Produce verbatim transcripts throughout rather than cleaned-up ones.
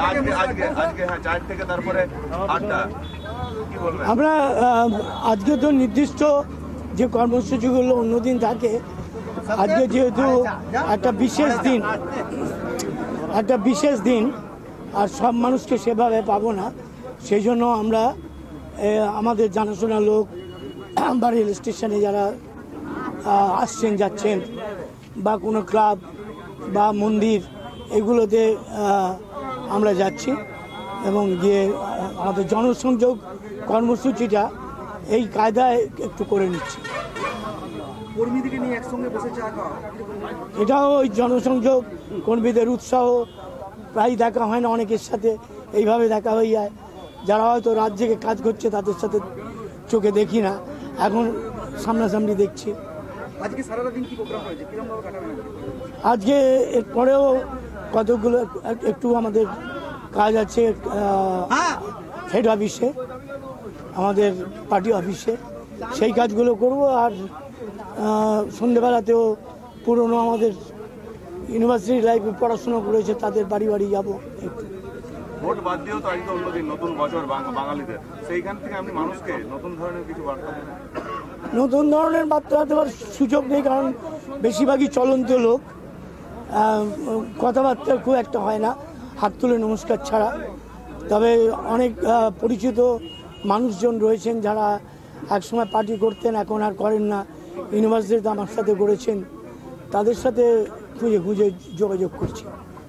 আমরা আজকে তো নির্দিষ্ট যে কর্মসূচিগুলো অন্যদিন থাকে, আজকে যেহেতু একটা বিশেষ দিন একটা বিশেষ দিন আর সব মানুষকে সেভাবে পাবো না, সেই জন্য আমরা আমাদের জানাশোনা লোক বা রেল স্টেশনে যারা আসছেন যাচ্ছেন বা কোনো ক্লাব বা মন্দির এগুলোতে আমরা যাচ্ছি এবং গিয়ে আমাদের জনসংযোগ কর্মসূচিটা এই কায়দায় একটু করে নিচ্ছি। কর্মীদেরকে নিয়ে একসঙ্গে বসে চা খাওয়া, এটাও ওই জনসংযোগ কর্মীদের উৎসাহ, প্রায় দেখা হয় না অনেকের সাথে, এইভাবে দেখা হয়ে যায়। যারা হয়তো রাত জেগে কাজ করছে তাদের সাথে চোখে দেখি না, এখন সামনাসামনি দেখছি। আজকে সারাটা দিন কি প্রোগ্রাম হয়েছে, কিরকমভাবে কাটাবেন? আজকে এরপরেও কতগুলো একটু আমাদের কাজ আছে হেড অফিসে, আমাদের পার্টি অফিসে, সেই কাজগুলো করব। আর সন্ধ্যেবেলাতেও পুরনো আমাদের ইউনিভার্সিটি লাইফে পড়াশোনা করেছে তাদের বাড়ি বাড়ি যাবো একটু। ভোট বাদ দিয়েও তো আজকে অন্যদিন নতুন বছর বাঙালিদের, সেইখান থেকে আপনি মানুষকে নতুন ধরনের কিছু বার্তা দেন? নতুন ধরনের বার্তা দেওয়ার সুযোগ নেই, কারণ বেশিরভাগই চলন্ত লোক, কথাবার্তা খুব একটা হয় না হাত তুলে নমস্কার ছাড়া। তবে অনেক পরিচিত মানুষজন রয়েছেন যারা একসময় পার্টি করতেন, এখন আর করেন না, ইউনিভার্সিটিতে আমার সাথে করেছেন, তাদের সাথে খুঁজে খুঁজে যোগাযোগ করছি।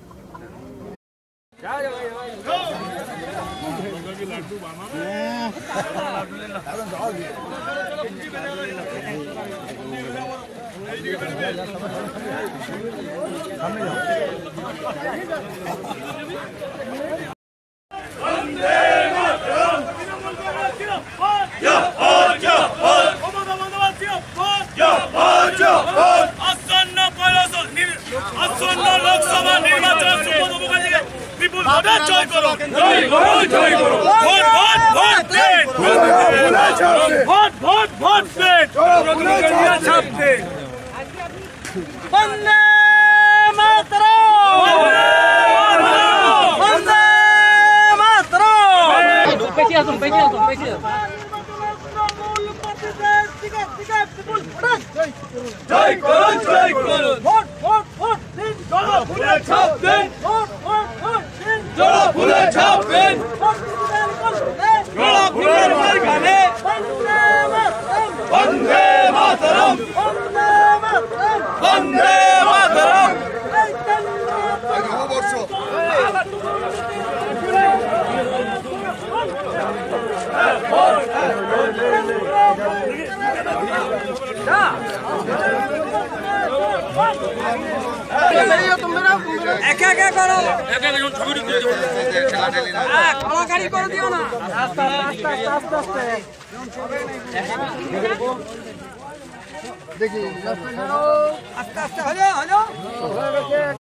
আসন্ন লোকসভা নির্বাচন বিপুল ভোটে জয় করো, জয় করো, জয় করো, ভোট ভোট ভোট দেন, ভোট ভোট ভোট দেন, ছাপ দেন। বন্দে মাতরম, বন্দে মাতরম। বেশি আসুন, বেশি আসুন, বেশি আসুন। জয় করো, জয় করো, ভোট ভোট ভোট দিন, জড়ো ফুলে ছাপ দেন, ভোট ভোট ভোট দিন, জড়ো ফুলে ছাপ দেন, জড়ো ফুলের মাঝখানে বন্দে মাতরম, বন্দে মাতরম, বন্দে মাতরম। একা একা করো, একা একা ছবি তুলতে কলাকারি করে দিও না, আস্তে আস্তে আস্তে আস্তে দেখি আস্তে আস্তে হলো হলো।